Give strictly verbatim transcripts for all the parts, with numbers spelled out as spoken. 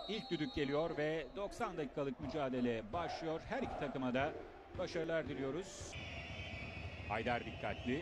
İlk düdük geliyor ve doksan dakikalık mücadele başlıyor. Her iki takıma da başarılar diliyoruz. Haydar dikkatli.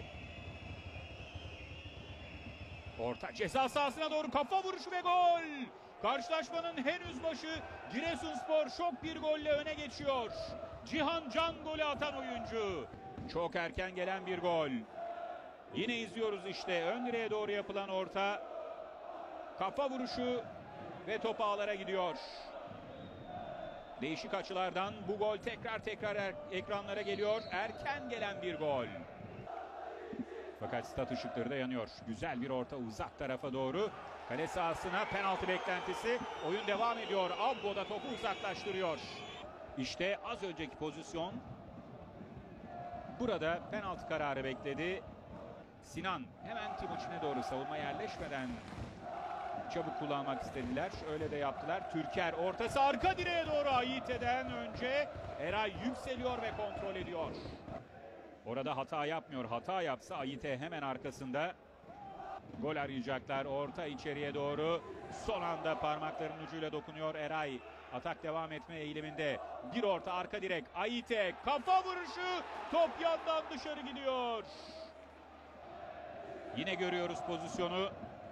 Orta ceza sahasına doğru kafa vuruşu ve gol. Karşılaşmanın henüz başı. Giresunspor şok bir golle öne geçiyor. Cihan Can golü atan oyuncu. Çok erken gelen bir gol. Yine izliyoruz işte. Ön direğe doğru yapılan orta. Kafa vuruşu ve top ağlara gidiyor. Değişik açılardan bu gol tekrar tekrar er ekranlara geliyor. Erken gelen bir gol. Fakat stat ışıkları da yanıyor. Güzel bir orta uzak tarafa doğru. Kale sahasına penaltı beklentisi. Oyun devam ediyor. Abbo da topu uzaklaştırıyor. İşte az önceki pozisyon. Burada penaltı kararı bekledi. Sinan hemen Timuçin'e doğru savunma yerleşmeden çabuk kullanmak istediler. Öyle de yaptılar. Türker ortası arka direğe doğru. Ayite'den önce Eray yükseliyor ve kontrol ediyor. Orada hata yapmıyor. Hata yapsa Ayite hemen arkasında. Gol arayacaklar. Orta içeriye doğru. Son anda parmaklarının ucuyla dokunuyor Eray. Atak devam etme eğiliminde. Bir orta arka direk. Ayite kafa vuruşu. Top yandan dışarı gidiyor. Yine görüyoruz pozisyonu.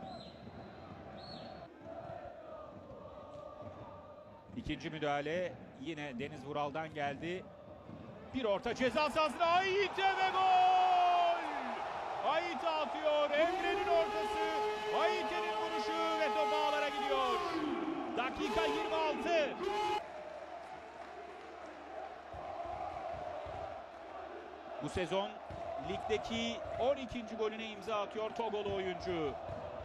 İkinci müdahale yine Deniz Vural'dan geldi. Bir orta ceza sahasına Ayite ve gol! Ayite atıyor. Emre'nin ortası. Ayite'nin vuruşu ve top ağlara gidiyor. Dakika yirmi altı. Bu sezon ligdeki on ikinci golüne imza atıyor Togolu oyuncu.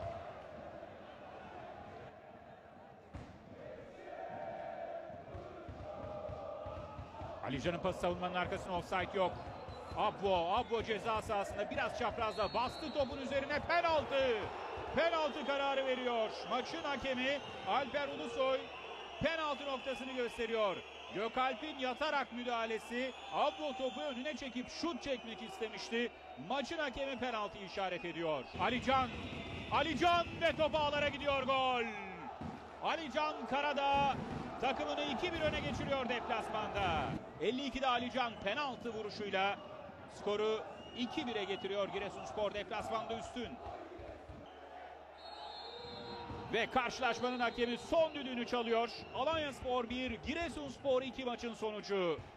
Alican'ın pası savunmanın arkasına, offside yok. Abbo, Abbo ceza sahasında biraz çaprazda bastı topun üzerine, penaltı. Penaltı kararı veriyor. Maçın hakemi Alper Ulusoy penaltı noktasını gösteriyor. Gökalp'in yatarak müdahalesi. Abbo topu önüne çekip şut çekmek istemişti. Maçın hakemi penaltı işaret ediyor. Alican, Alican ve top ağlara gidiyor, gol. Alican Karadağ takımını iki bir öne geçiriyor deplasmanda. elli ikide Alican penaltı vuruşuyla skoru iki bire getiriyor. Giresunspor deplasmanda üstün. Ve karşılaşmanın hakemi son düdüğünü çalıyor. Alanyaspor bir, Giresunspor iki maçın sonucu.